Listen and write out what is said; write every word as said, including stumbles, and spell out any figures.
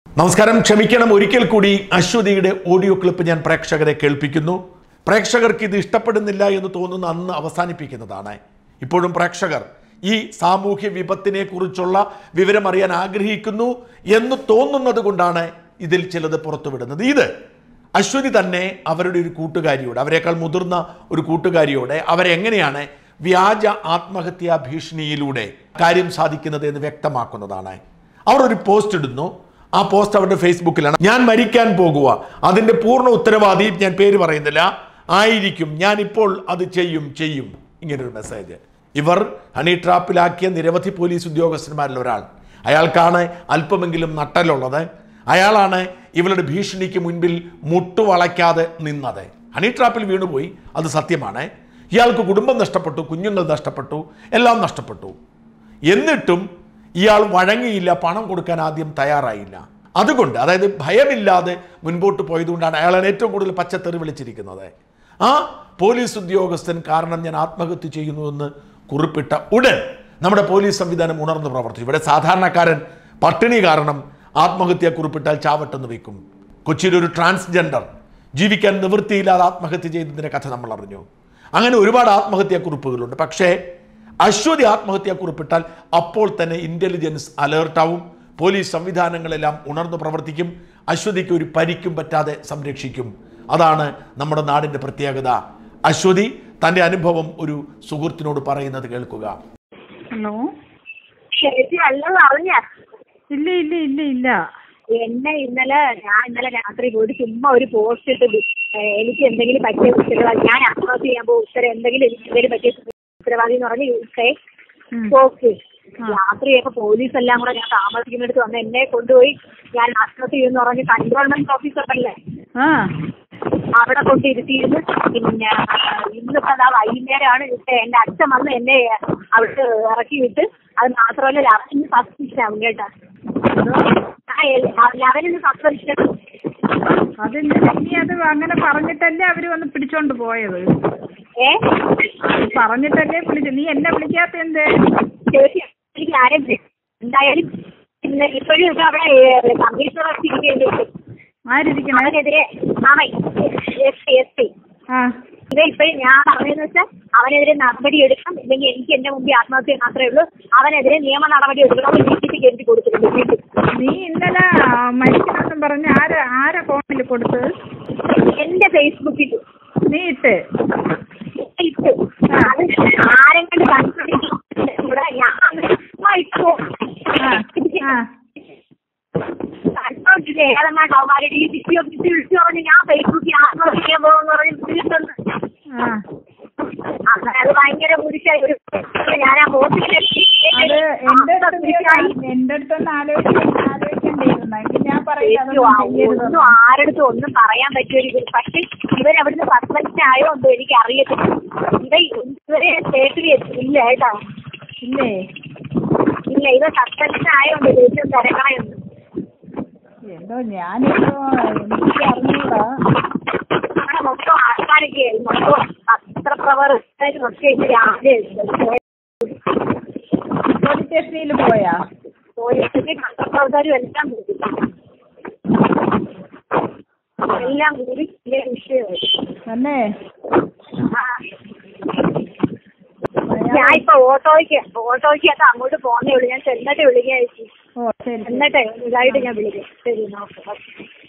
നമസ്കാരം. ക്ഷമിക്കണം, ഒരിക്കൽ കൂടി അശ്വതിയുടെ ഓഡിയോ ക്ലിപ്പ് ഞാൻ പ്രേക്ഷകരെ കേൾപ്പിക്കുന്നു. പ്രേക്ഷകർക്ക് ഇത് ഇഷ്ടപ്പെടുന്നില്ല എന്ന് തോന്നുന്ന അന്ന് അവസാനിപ്പിക്കുന്നതാണ്. ഇപ്പോഴും പ്രേക്ഷകർ ഈ സാമൂഹ്യ വിപത്തിനെ കുറിച്ചുള്ള വിവരം അറിയാൻ ആഗ്രഹിക്കുന്നു എന്ന് തോന്നുന്നത് കൊണ്ടാണ് ഇതിൽ ചിലത് പുറത്തുവിടുന്നത്. ഇത് അശ്വതി തന്നെ അവരുടെ ഒരു കൂട്ടുകാരിയോട്, അവരെക്കാൾ മുതിർന്ന ഒരു കൂട്ടുകാരിയോടെ അവരെങ്ങനെയാണ് വ്യാജ ആത്മഹത്യാ ഭീഷണിയിലൂടെ കാര്യം സാധിക്കുന്നത് എന്ന് വ്യക്തമാക്കുന്നതാണ്. അവർ ഒരു പോസ്റ്റ് ഇടുന്നു. ആ പോസ്റ്റ് അവരുടെ ഫേസ്ബുക്കിലാണ്. ഞാൻ മരിക്കാൻ പോകുക, അതിൻ്റെ പൂർണ്ണ ഉത്തരവാദി ഞാൻ പേര് പറയുന്നില്ല ആയിരിക്കും, ഞാൻ ഇപ്പോൾ അത് ചെയ്യും ചെയ്യും ഇങ്ങനൊരു മെസ്സേജ്. ഇവർ ഹണി ട്രാപ്പിലാക്കിയ നിരവധി പോലീസ് ഉദ്യോഗസ്ഥന്മാരിൽ ഒരാൾ. അയാൾക്കാണ് അല്പമെങ്കിലും നട്ടലുള്ളത്. അയാളാണ് ഇവളുടെ ഭീഷണിക്ക് മുൻപിൽ മുട്ടുവളയ്ക്കാതെ നിന്നത്. ഹണി ട്രാപ്പിൽ വീണുപോയി, അത് സത്യമാണ്. ഇയാൾക്ക് കുടുംബം നഷ്ടപ്പെട്ടു, കുഞ്ഞുങ്ങൾ നഷ്ടപ്പെട്ടു, എല്ലാം നഷ്ടപ്പെട്ടു. എന്നിട്ടും ഇയാൾ വഴങ്ങിയില്ല, പണം കൊടുക്കാൻ ആദ്യം തയ്യാറായില്ല. അതുകൊണ്ട്, അതായത് ഭയമില്ലാതെ മുൻപോട്ട് പോയതുകൊണ്ടാണ് അയാളെ ഏറ്റവും കൂടുതൽ പച്ചത്തെറി വിളിച്ചിരിക്കുന്നത്. ആ പോലീസ് ഉദ്യോഗസ്ഥൻ കാരണം ഞാൻ ആത്മഹത്യ ചെയ്യുന്നുവെന്ന് കുറിപ്പിട്ട ഉടൻ നമ്മുടെ പോലീസ് സംവിധാനം ഉണർന്ന് പ്രവർത്തിച്ചു. ഇവിടെ സാധാരണക്കാരൻ പട്ടിണി കാരണം ആത്മഹത്യ കുറിപ്പിട്ടാൽ ചാവട്ടെന്ന് വയ്ക്കും. കൊച്ചിയിൽ ഒരു ട്രാൻസ്ജെൻഡർ ജീവിക്കാൻ നിവൃത്തിയില്ലാതെ ആത്മഹത്യ ചെയ്തതിൻ്റെ കഥ നമ്മൾ അറിഞ്ഞു. അങ്ങനെ ഒരുപാട് ആത്മഹത്യാക്കുറിപ്പുകളുണ്ട്. പക്ഷേ അശ്വതി ആത്മഹത്യാക്കുറിപ്പിട്ടാൽ അപ്പോൾ തന്നെ ഇൻ്റലിജൻസ് അലേർട്ടാവും. പോലീസ് സംവിധാനങ്ങളെല്ലാം ഉണർന്നു പ്രവർത്തിക്കും. അശ്വതിക്ക് ഒരു പരിക്കും പറ്റാതെ സംരക്ഷിക്കും. അതാണ് നമ്മുടെ നാടിൻ്റെ പ്രത്യേകത. അശ്വതി തൻ്റെ അനുഭവം ഒരു സുഹൃത്തിനോട് പറയുന്നത് കേൾക്കുക. ഹലോ, അറിഞ്ഞ ഇല്ല ഇല്ല ഇല്ല ഇല്ല എന്നെ ഇന്നലെ ഞാൻ ഇന്നലെ രാത്രി പോയിട്ട് ചുമ്മാ ഒരു പോസ്റ്റ് ഇട്ടത്, എനിക്ക് എന്തെങ്കിലും പറ്റിയ ഉത്തരവാദി, ഞാൻ ആത്മഹത്യ ചെയ്യാൻ പോകും, ഉത്തരം എന്തെങ്കിലും എനിക്ക് എന്തെങ്കിലും പറ്റിയ ഉത്തരവാദി എന്ന് പറഞ്ഞ് ഓക്കെ രാത്രിയൊക്കെ പോലീസ് എല്ലാം കൂടെ ഞാൻ താമസിക്കുന്നിടത്ത് വന്ന് എന്നെ കൊണ്ടുപോയി ഞാൻ ആത്മഹത്യ ചെയ്യുമെന്ന് പറഞ്ഞ് കൺട്രോൾമെന്റ് ഓഫീസറല്ലേ അവിടെ കൊണ്ടിരുത്തിയിരുന്നു. പിന്നെ ഇന്നിപ്പോ അതാ വൈകുന്നേരമാണ് വിട്ട് എന്റെ അച്ഛൻ വന്ന് എന്നെ അവിടെ ഇറക്കി വിട്ട്. അത് മാത്രമല്ല ലെവലിന് സസ്പെൻഷൻ ആവും കേട്ടാ, ലെവലിന് സസ്പെൻഷൻ. അത് നീ അത് അങ്ങനെ പറഞ്ഞിട്ടല്ലേ അവര് വന്ന് പിടിച്ചോണ്ട് പോയത്? ഏ പറഞ്ഞിട്ടല്ലേ വിളിച്ചു? നീ എന്നെ വിളിക്കാത്ത എന്തേ? ചേച്ചി എനിക്ക് ആരും എന്തായാലും ഇന്ന് ഇപ്പോഴും ഇപ്പൊ അവിടെ കമ്മീഷണർ ഇരിക്കേണ്ടി ആരിക്കണം അവനെതിരെ എസ് പി എസ് പി ഇത് ഇപ്പോഴും ഞാൻ പറഞ്ഞതെന്ന് വെച്ചാൽ അവനെതിരെ നടപടി എടുക്കണം, ഇല്ലെങ്കിൽ എനിക്ക് എന്റെ മുമ്പിൽ ആത്മഹത്യ മാത്രമേ ഉള്ളൂ. അവനെതിരെ നിയമ നടപടി എടുക്കണം. ഡിജിക്ക് എഴുതി കൊടുത്തിട്ടുണ്ട്. നീ ഇന്നലെ മരിക്കണമെന്ന് പറഞ്ഞ് ആര് ആരെ ഫോണിൽ കൊടുത്തത്? എന്റെ ഫേസ്ബുക്കിൽ നീ ഇട്ട് ഇട്ട് ആരെങ്കിലും കണ്ടുപിടിക്കും. ഞാൻ ഇട്ടു ഏതെന്നാണ് അവന്മാരെ ഡി ജി പി ഓഫീസിൽ വിളിച്ചു പറഞ്ഞ് ഞാൻ ഫേസ്ബുക്കിൽ ആത്മഹത്യ ചെയ്യാൻ പോകുമെന്ന് പറഞ്ഞ് വിളിച്ചിട്ടുണ്ട്. അങ്ങനെ അത് ഭയങ്കര കുരിശായി. ഒരു ഞാൻ ആ ഹോസ്പിറ്റലിൽ എന്റെ അടുത്തൊന്ന് ആലോചിക്കണ്ടായിരുന്നു. ഞാൻ പറയുന്നു ഒന്നും ആരടുത്തും ഒന്നും പറയാൻ പറ്റിയൊരു, പക്ഷെ ഇവരവിടുന്ന് സസ്പെൻഷൻ ആയോണ്ടോ എനിക്ക് അറിയത്തില്ല. ഇവ ഇവരെ സ്റ്റേറ്റിൽ ഇല്ല കേട്ടോ, ഇല്ലേ ഇല്ല ഇവ സസ്പെൻഷൻ ആയോണ്ട് ദേശം തിരക്കണയുണ്ട്. എന്തോ ഞാനിപ്പോ എനിക്ക് അറിഞ്ഞൂടാ. അങ്ങനെ മൊത്തം ആൾക്കാരൊക്കെ മൊത്തം പത്രപ്രവർത്തകരൊക്കെ രാവിലെ പോലീസ് സ്റ്റേഷനിൽ പോയാ പോലീസിന്റെ പത്രപ്രവർത്തകരും എല്ലാം കൂടി എല്ലാം കൂടി വലിയ വിഷയമായി തന്നെ. ഞാൻ ഇപ്പൊ ഓട്ടോയ്ക്ക് ഓട്ടോയ്ക്കൊക്കെ അങ്ങോട്ട് പോകുന്നേ ഉള്ളൂ. ഞാൻ ചെന്നിട്ട് വിളിക്കാം ചേച്ചി. ഓ ശരി, എന്നിട്ടേ ഇതായിട്ട് ഞാൻ വിളിക്കാം. ശരി, നോക്കാം.